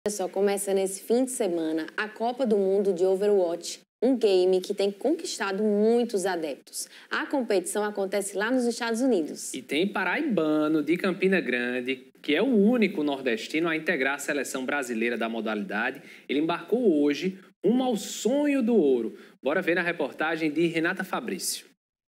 Só começa nesse fim de semana a Copa do Mundo de Overwatch, um game que tem conquistado muitos adeptos. A competição acontece lá nos Estados Unidos. E tem paraibano de Campina Grande, que é o único nordestino a integrar a seleção brasileira da modalidade. Ele embarcou hoje rumo ao sonho do ouro. Bora ver na reportagem de Renata Fabrício.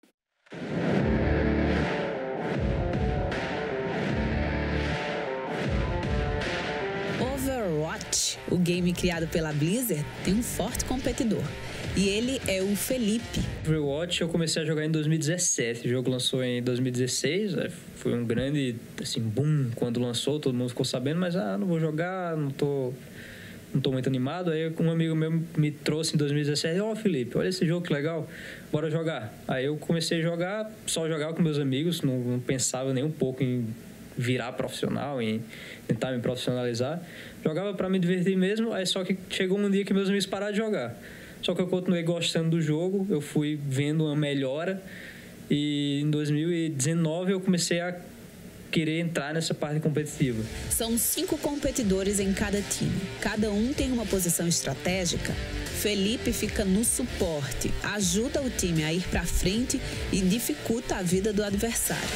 Overwatch, o game criado pela Blizzard, tem um forte competidor. E ele é o Felipe. Overwatch eu comecei a jogar em 2017. O jogo lançou em 2016. Foi um grande boom quando lançou. Todo mundo ficou sabendo, mas não vou jogar, não tô muito animado. Aí um amigo meu me trouxe em 2017. Felipe, olha esse jogo que legal, bora jogar. Aí eu comecei a jogar, só jogava com meus amigos, não pensava nem um pouco em virar profissional, em tentar me profissionalizar. Jogava para me divertir mesmo, aí só que chegou um dia que meus amigos pararam de jogar. Só que eu continuei gostando do jogo, eu fui vendo uma melhora e em 2019 eu comecei a querer entrar nessa parte competitiva. São 5 competidores em cada time. Cada um tem uma posição estratégica. Felipe fica no suporte, ajuda o time a ir para frente e dificulta a vida do adversário.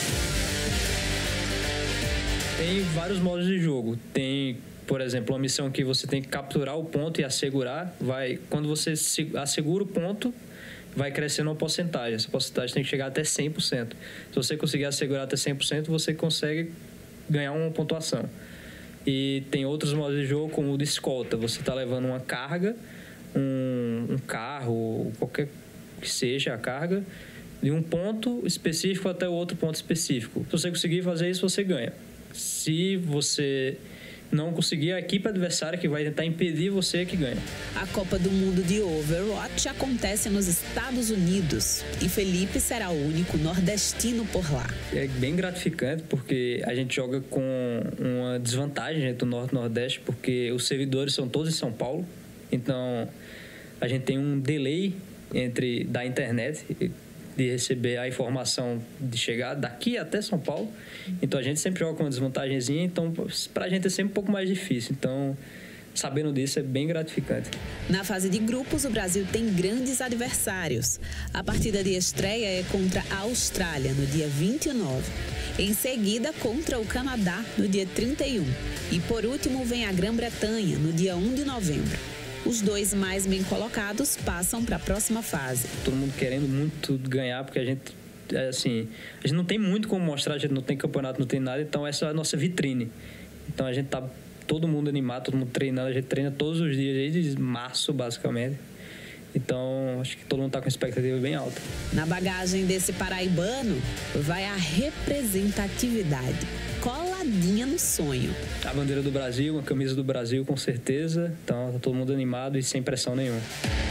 Tem vários modos de jogo. Tem, por exemplo, uma missão que você tem que capturar o ponto e assegurar. Quando você assegura o ponto, vai crescendo uma porcentagem. Essa porcentagem tem que chegar até 100%. Se você conseguir assegurar até 100%, você consegue ganhar uma pontuação. E tem outros modos de jogo, como o de escolta. Você está levando uma carga, um carro, qualquer que seja a carga, de um ponto específico até o outro ponto específico. Se você conseguir fazer isso, você ganha. Se você não conseguir, a equipe adversária que vai tentar impedir você que ganha. A Copa do Mundo de Overwatch acontece nos Estados Unidos e Felipe será o único nordestino por lá. É bem gratificante porque a gente joga com uma desvantagem entre o Norte e o Nordeste, porque os servidores são todos em São Paulo. Então, a gente tem um delay da internet, de receber a informação de chegar daqui até São Paulo. Então a gente sempre joga com uma desvantagenzinha, então pra gente é sempre um pouco mais difícil. Então, sabendo disso, é bem gratificante. Na fase de grupos, o Brasil tem grandes adversários. A partida de estreia é contra a Austrália, no dia 29. Em seguida, contra o Canadá, no dia 31. E por último, vem a Grã-Bretanha, no dia 1 de novembro. Os 2 mais bem colocados passam para a próxima fase. Todo mundo querendo muito ganhar, porque a gente não tem muito como mostrar, a gente não tem campeonato, não tem nada, então essa é a nossa vitrine. Então a gente tá todo mundo animado, todo mundo treinando, a gente treina todos os dias, desde março, basicamente. Então, acho que todo mundo tá com expectativa bem alta. Na bagagem desse paraibano, vai a representatividade, coladinha no sonho. A bandeira do Brasil, a camisa do Brasil, com certeza. Então, tá todo mundo animado e sem pressão nenhuma.